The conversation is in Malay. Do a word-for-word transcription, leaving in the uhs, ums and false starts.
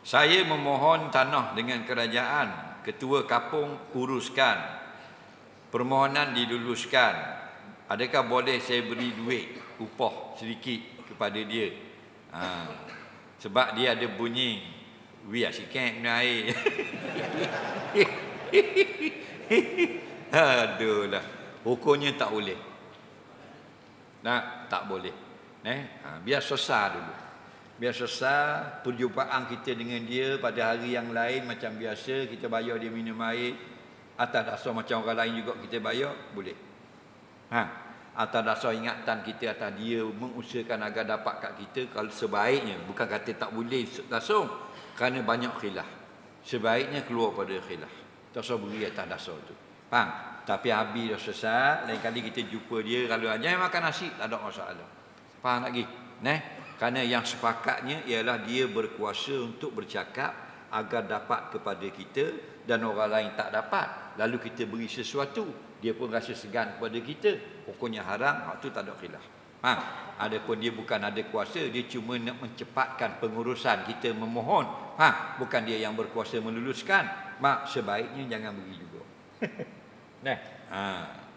Saya memohon tanah dengan kerajaan, ketua kapung uruskan, permohonan diluluskan. Adakah boleh saya beri duit upah sedikit kepada dia? Ha, sebab dia ada bunyi we asyik guna air. Aduh lah, hukumnya tak boleh. Nah, tak boleh. Eh, ha, biar selesai dulu. Biar selesai perjumpaan kita dengan dia pada hari yang lain macam biasa, kita bayar dia minum air. Atas dasar macam orang lain juga kita bayar, boleh. Ha, atas dasar ingatan kita atas dia mengusahakan agar dapat kat kita, kalau sebaiknya, bukan kata tak boleh langsung, kerana banyak khilaf. Sebaiknya keluar pada khilaf. Tak usah beri atas dasar tu. Faham? Tapi habis dah selesai, lain kali kita jumpa dia, kalau jangan makan nasi, tak ada masalah. Faham lagi? Nah, kerana yang sepakatnya ialah dia berkuasa untuk bercakap agar dapat kepada kita dan orang lain tak dapat. Lalu kita beri sesuatu, dia pun rasa segan kepada kita. Hukumnya haram, waktu tak ada khilaf. Ha, adapun dia bukan ada kuasa, dia cuma nak mencepatkan pengurusan kita memohon. Ha, bukan dia yang berkuasa meluluskan. Mak, sebaiknya jangan beri juga. Nah, ha.